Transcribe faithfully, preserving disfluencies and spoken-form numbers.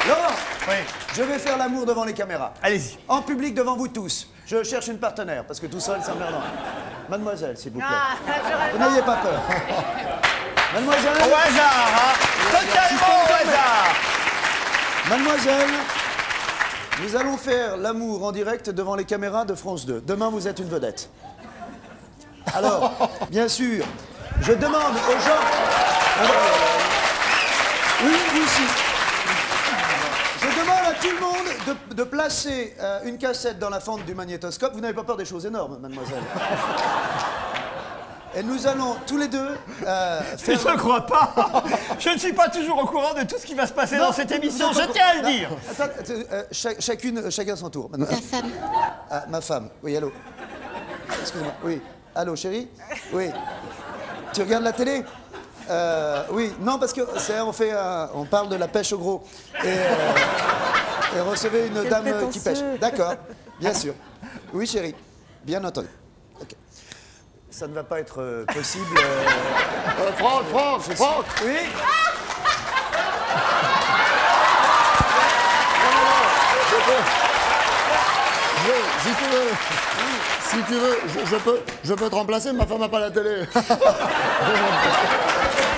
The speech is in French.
Laurent, Oui. je vais faire l'amour devant les caméras. Allez-y. En public devant vous tous. Je cherche une partenaire, parce que tout seul, c'est emmerdant. Mademoiselle, s'il vous plaît. Ah, j'aurais Vous pas. n'ayez pas peur. Mademoiselle. Au hasard, hein. Totalement au hasard. Mademoiselle, nous allons faire l'amour en direct devant les caméras de France deux. Demain, vous êtes une vedette. Alors, bien sûr, je demande aux gens... Oui, oui, si. Je demande à tout le monde de, de placer euh, une cassette dans la fente du magnétoscope. Vous n'avez pas peur des choses énormes, mademoiselle. Et nous allons tous les deux euh, faire... Je ne crois pas. Je ne suis pas toujours au courant de tout ce qui va se passer Non, dans cette vous- émission, vous je êtes pas- tiens à le Non, dire. Attends, attends, euh, cha- chacune, chacun son tour. Ta femme. Ah, ma femme. Oui, allô. Excuse-moi. Oui. Allô, chérie. Oui. Tu regardes la télé? Euh, oui. Non, parce que c'est, on fait, un- on parle de la pêche au gros. Et, euh, et recevez une dame euh, qui pêche. D'accord. Bien sûr. Oui, chérie. Bien entendu. Ok. Ça ne va pas être euh, possible. euh, Euh, Franck, Franck, je- Franck. Oui. Je- si tu veux, si tu veux, je, je peux, je peux te remplacer, ma femme n'a pas la télé.